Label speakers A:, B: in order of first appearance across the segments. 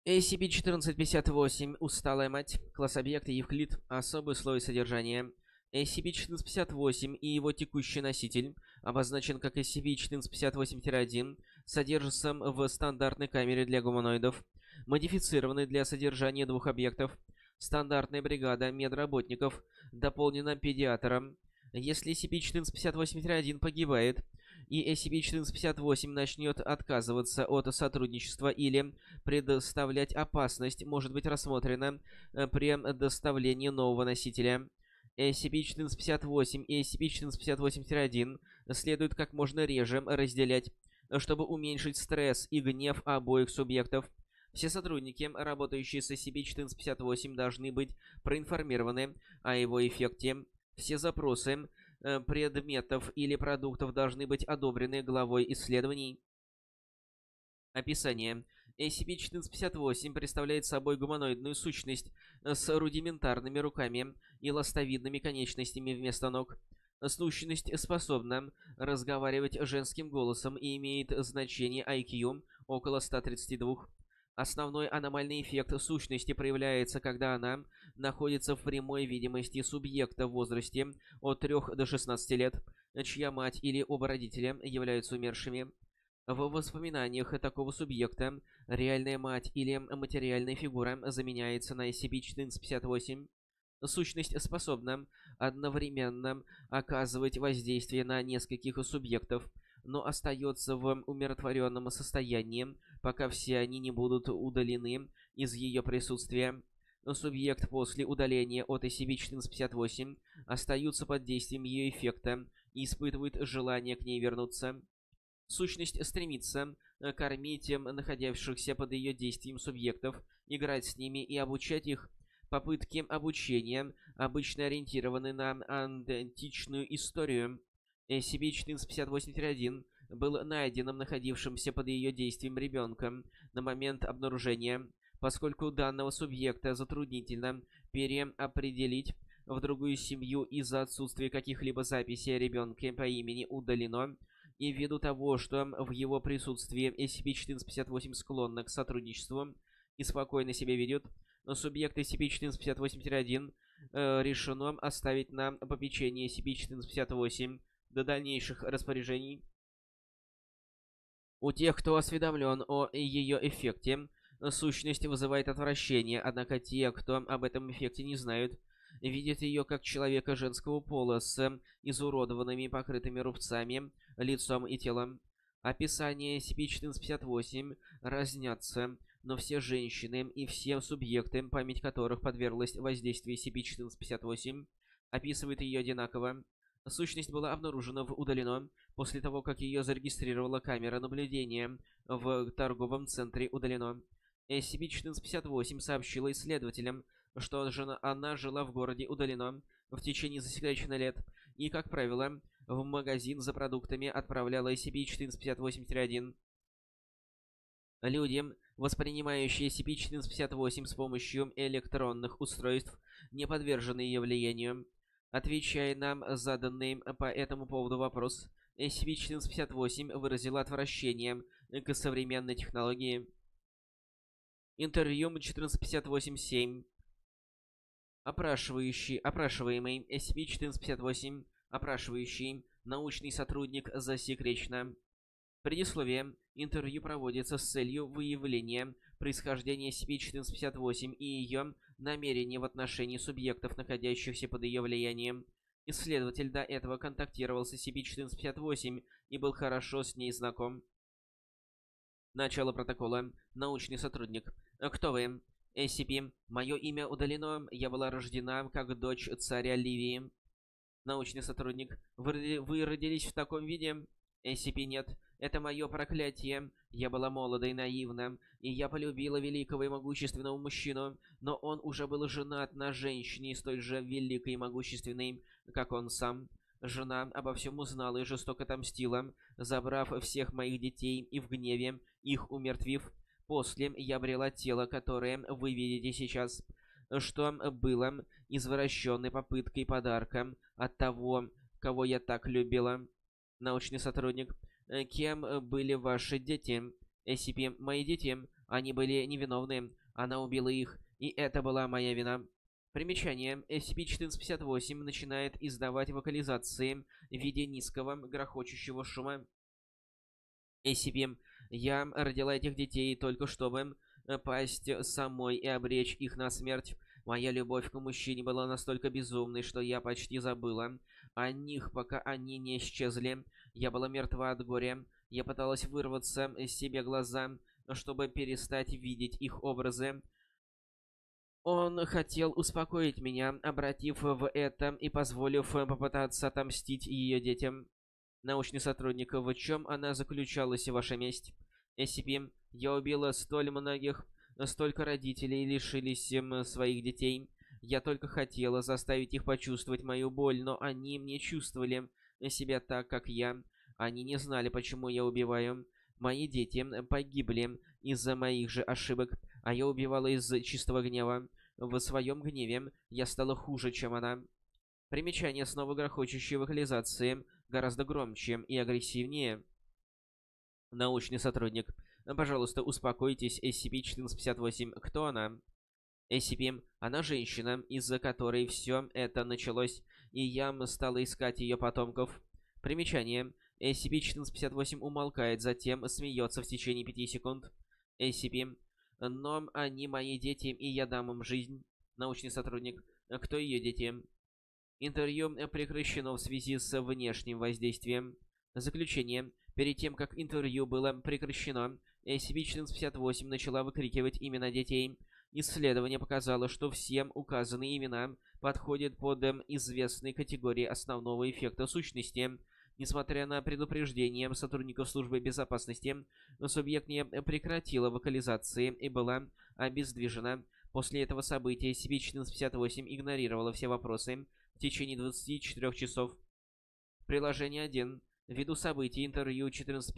A: SCP-1458, усталая мать, класс объекта Евклид, особый слой содержания. SCP-1458 и его текущий носитель, обозначен как SCP-1458-1, содержится в стандартной камере для гуманоидов, модифицированной для содержания двух объектов. Стандартная бригада медработников дополнена педиатром. Если SCP-1458-1 погибает, и SCP-1458 начнет отказываться от сотрудничества или представлять опасность, может быть рассмотрена при доставлении нового носителя. SCP-1458 и SCP-1458-1 следует как можно реже разделять, чтобы уменьшить стресс и гнев обоих субъектов. Все сотрудники, работающие с SCP-1458, должны быть проинформированы о его эффекте. Все запросы предметов или продуктов должны быть одобрены главой исследований. Описание. SCP-1458 представляет собой гуманоидную сущность с рудиментарными руками и ластовидными конечностями вместо ног. Сущность способна разговаривать женским голосом и имеет значение IQ около 132. Основной аномальный эффект сущности проявляется, когда она находится в прямой видимости субъекта в возрасте от 3 до 16 лет, чья мать или оба родителя являются умершими. В воспоминаниях такого субъекта реальная мать или материальная фигура заменяется на SCP-1458. Сущность способна одновременно оказывать воздействие на нескольких субъектов, но остается в умиротворенном состоянии, пока все они не будут удалены из ее присутствия. Субъект после удаления от SCP-1458 остаются под действием ее эффекта и испытывает желание к ней вернуться. Сущность стремится кормить находящихся под ее действием субъектов, играть с ними и обучать их. Попытки обучения обычно ориентированы на античную историю. SCP-1458-1 был найденным находившимся под ее действием ребенком на момент обнаружения. Поскольку данного субъекта затруднительно переопределить в другую семью из-за отсутствия каких-либо записей о ребенке по имени удалено, и ввиду того, что в его присутствии SCP-1458 склонна к сотрудничеству и спокойно себя ведет, субъект SCP-1458-1 решено оставить на попечение SCP-1458 до дальнейших распоряжений. У тех, кто осведомлен о ее эффекте, сущность вызывает отвращение, однако те, кто об этом эффекте не знают, видят ее как человека женского пола с изуродованными, покрытыми рубцами, лицом и телом. Описание SCP-1458 разнятся, но все женщины и все субъекты, память которых подверглась воздействию SCP-1458, описывают ее одинаково. Сущность была обнаружена в удалено после того, как ее зарегистрировала камера наблюдения в торговом центре удалено. SCP-1458 сообщила исследователям, что она жила в городе удалено в течение засекреченных лет и, как правило, в магазин за продуктами отправляла SCP-1458-1. Люди, воспринимающие SCP-1458 с помощью электронных устройств, не подвержены ее влиянию. Отвечая на заданный по этому поводу вопрос, SCP-1458 выразила отвращение к современной технологии. Интервью 1458-7. Опрашиваемый SCP-1458, опрашивающий, научный сотрудник засекречено. Предисловие. Интервью проводится с целью выявления происхождения SCP-1458 и ее намерений в отношении субъектов, находящихся под ее влиянием. Исследователь до этого контактировал с SCP-1458 и был хорошо с ней знаком. Начало протокола. Научный сотрудник. Кто вы? SCP. Мое имя удалено. Я была рождена как дочь царя Ливии. Научный сотрудник. Вы родились в таком виде? SCP. Нет. Это мое проклятие. Я была молода и наивна, и я полюбила великого и могущественного мужчину, но он уже был женат на женщине столь же великой и могущественной, как он сам. Жена обо всем узнала и жестоко отомстила, забрав всех моих детей и в гневе их умертвив. После я обрела тело, которое вы видите сейчас, что было извращенной попыткой подарка от того, кого я так любила. Научный сотрудник. Кем были ваши дети? SCP. Мои дети Они были невиновны. Она убила их, и это была моя вина. Примечание. SCP-1458 начинает издавать вокализации в виде низкого грохочущего шума. SCP. Я родила этих детей только чтобы пасть самой и обречь их на смерть. Моя любовь к мужчине была настолько безумной, что я почти забыла о них, пока они не исчезли. Я была мертва от горя. Я пыталась вырваться из себе глаза, чтобы перестать видеть их образы. Он хотел успокоить меня, обратив в это и позволив попытаться отомстить ее детям. Научный сотрудник, в чем она заключалась, ваша месть? SCP, я убила столь многих, столько родителей лишились своих детей. Я только хотела заставить их почувствовать мою боль, но они не чувствовали себя так, как я. Они не знали, почему я убиваю. Мои дети погибли из-за моих же ошибок, а я убивала из чистого гнева. В своем гневе я стала хуже, чем она. Примечание. Снова грохочущие вокализации, гораздо громче и агрессивнее. Научный сотрудник. Пожалуйста, успокойтесь, SCP-1458. Кто она? SCP. Она женщина, из-за которой все это началось, и я стала искать ее потомков. Примечание. SCP-1458 умолкает, затем смеется в течение 5 секунд. SCP. Но они мои дети, и я дам им жизнь. Научный сотрудник. Кто ее дети? Интервью прекращено в связи с внешним воздействием. Заключение. Перед тем, как интервью было прекращено, SCP-1458 начала выкрикивать имена детей. Исследование показало, что все указанные имена подходят под известные категории основного эффекта сущности. Несмотря на предупреждение сотрудников службы безопасности, субъект не прекратила вокализации и была обездвижена. После этого события SCP-1458 игнорировала все вопросы в течение 24 часов. Приложение 1. Ввиду событий интервью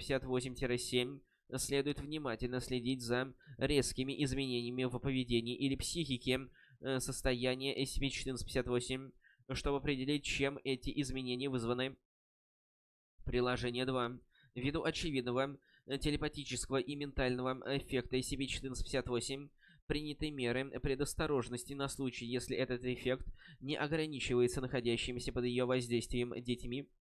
A: 1458-7 следует внимательно следить за резкими изменениями в поведении или психике состояния SCP-1458, чтобы определить, чем эти изменения вызваны. Приложение 2. Ввиду очевидного телепатического и ментального эффекта SCP-1458 приняты меры предосторожности на случай, если этот эффект не ограничивается находящимися под ее воздействием детьми.